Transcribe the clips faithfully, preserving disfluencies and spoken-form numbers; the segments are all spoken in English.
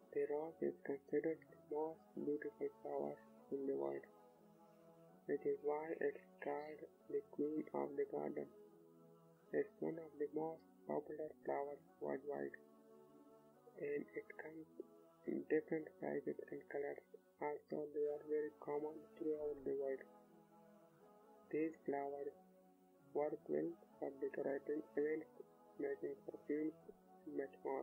The rose is considered the most beautiful flower in the world, which is why it's called the queen of the garden. It's one of the most popular flowers worldwide, and it comes in different sizes and colors. Also, they are very common throughout the world. These flowers work well for decorating events, making perfumes, and much more.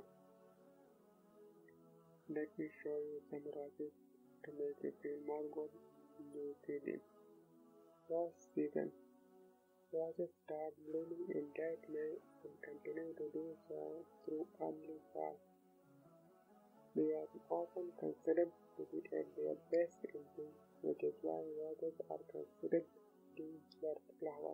Let me show you some roses to make you feel more good when you see them. Rose season. Roses start blooming in late May and continue to do so through early fall. They are often considered to be at their best in bloom, which is why roses are considered June's birth flower.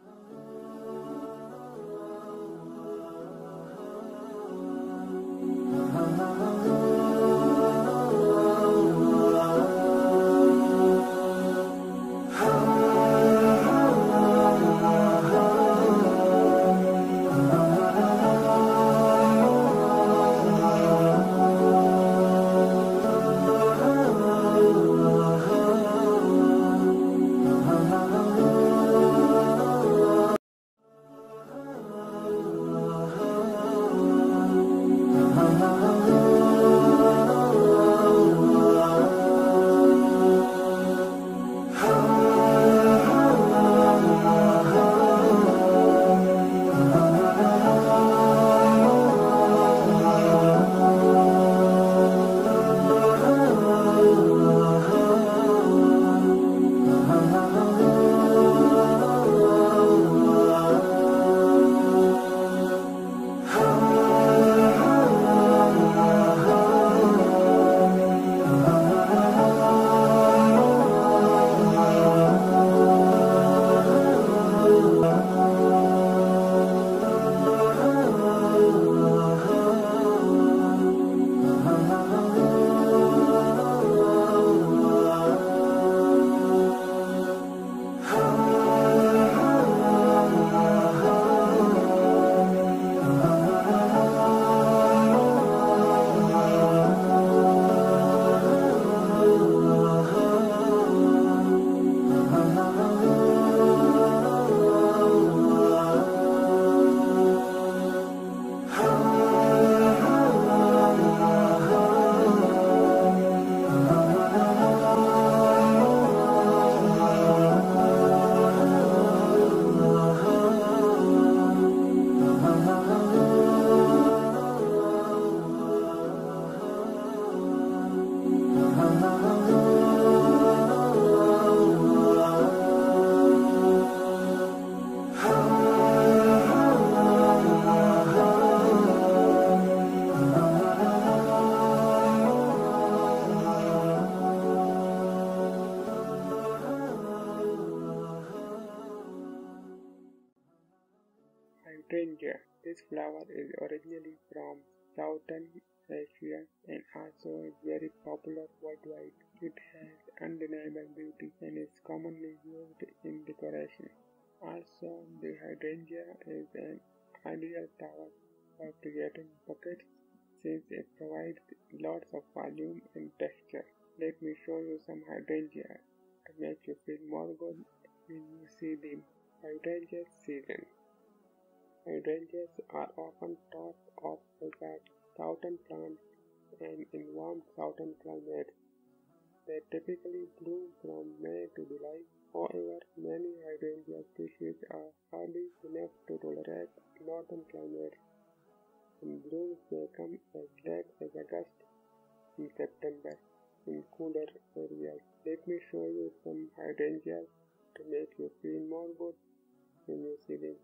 Hydrangea. This flower is originally from Southern Asia and also is very popular worldwide. It has undeniable beauty and is commonly used in decoration. Also, the hydrangea is an ideal flower for creating bouquets since it provides lots of volume and texture. Let me show you some hydrangea to make you feel more good when you see them. Hydrangea season. Hydrangeas are often thought of as southern plants and in warm southern climates. They typically bloom from May to July. However, many hydrangea species are hardy enough to tolerate northern climates, and blooms may come as late as August and September in cooler areas. Let me show you some hydrangeas to make you feel more good when you see them.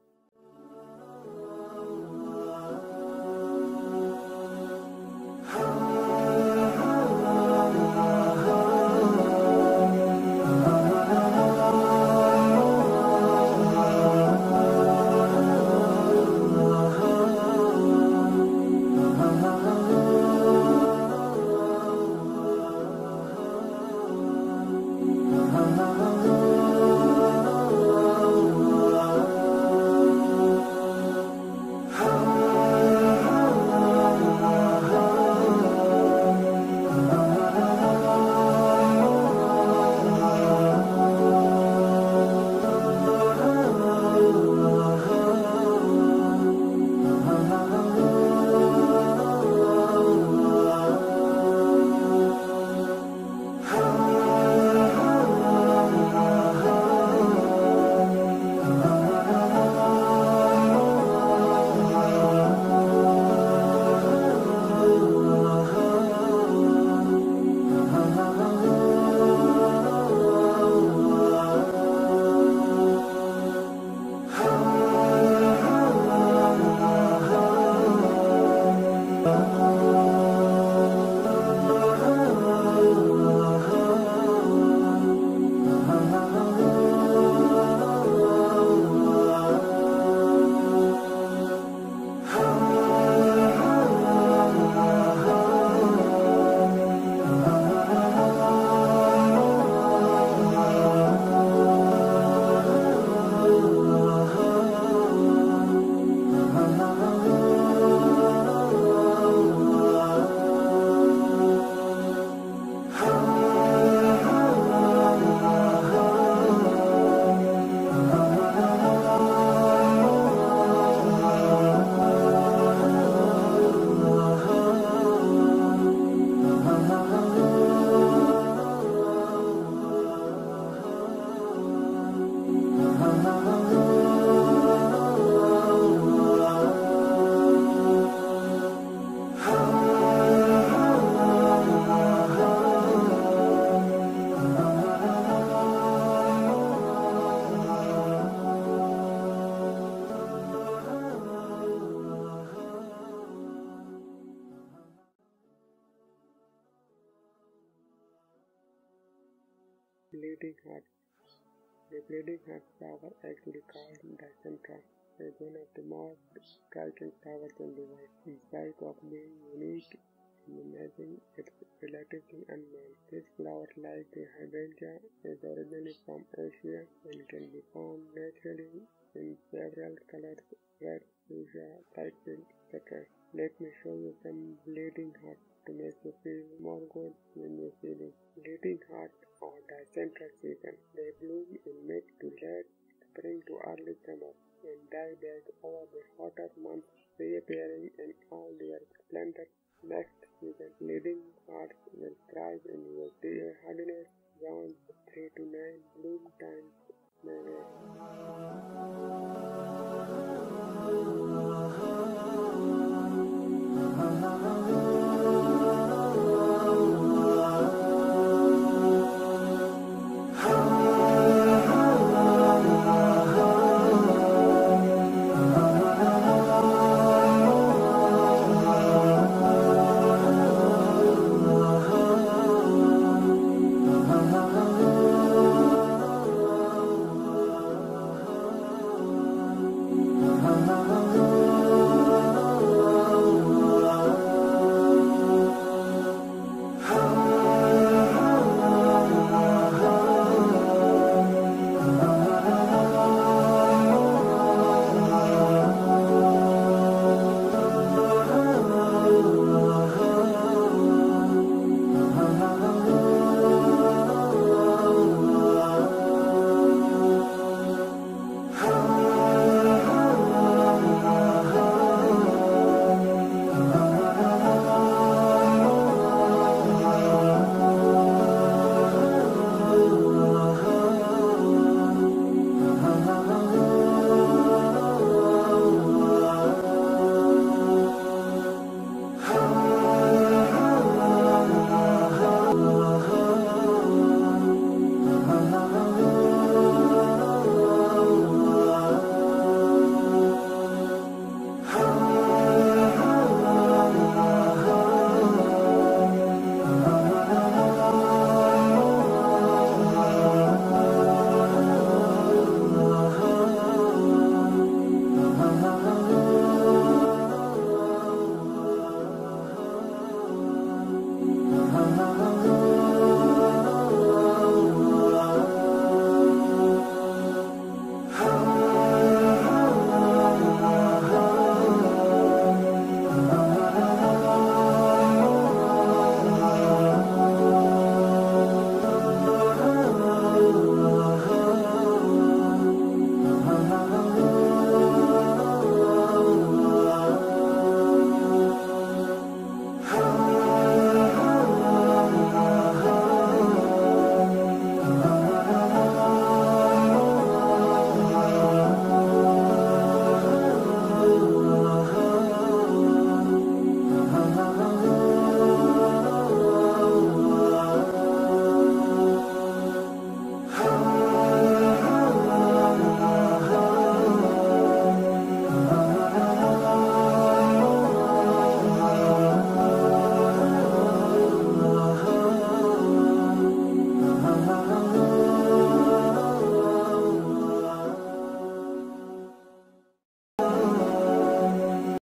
bleeding heart. The bleeding heart flower, actually called Dicentra, is one of the most striking flowers in the world. In spite of being unique and amazing, it's relatively unknown. This flower, like the hydrangea, is originally from Asia and can be found naturally in several colors: red, fuchsia, light pink, et cetera. Let me show you some bleeding heart to make you feel more good when you feel it. Bleeding heart or Dicentra season. They bloom in mid to late spring to early summer and die back over the hotter months, reappearing in all their splendor next season. Bleeding hearts will thrive in your deer hardiness zone three to nine bloom time